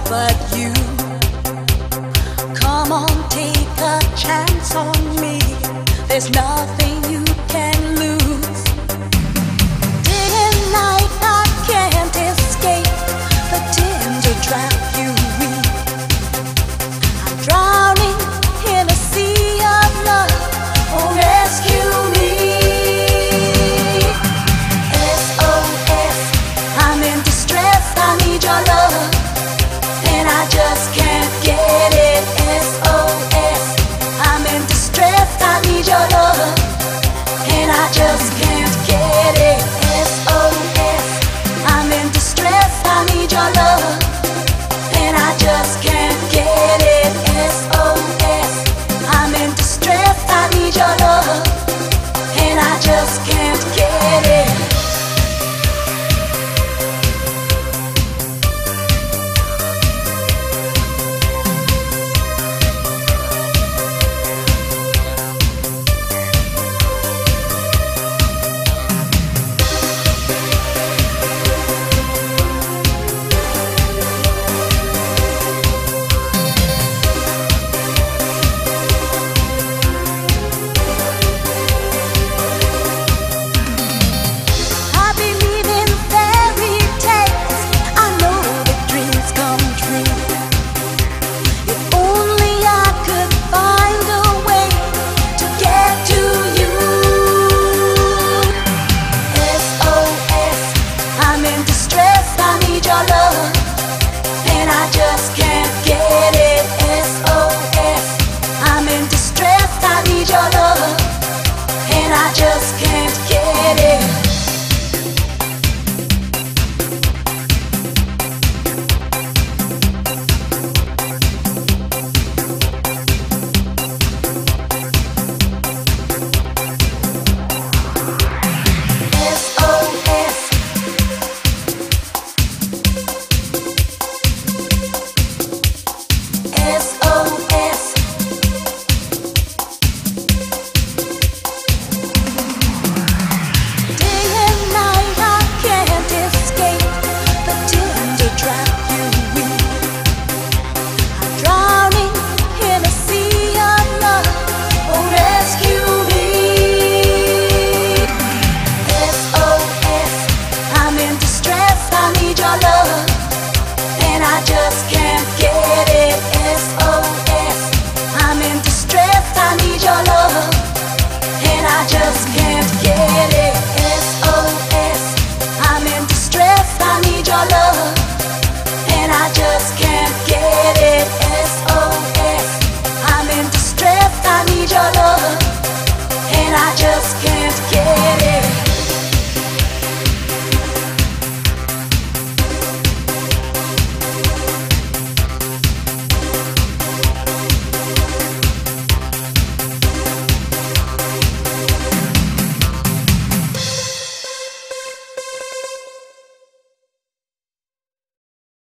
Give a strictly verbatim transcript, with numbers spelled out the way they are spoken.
but you. Come on, take a chance on me. There's nothing you can lose. Day and night I can't escape the tender trap you weave. I'm drowning in a sea of love. Oh, rescue me. S O S, I'm in distress. I need your love, and I just can't get it. S O S, I'm in distress. I need your love, and I just can't get it. S O S, I'm in distress. I need your love, and I just can't get it. S O S, I'm in distress. I need your love, and I just can't get it.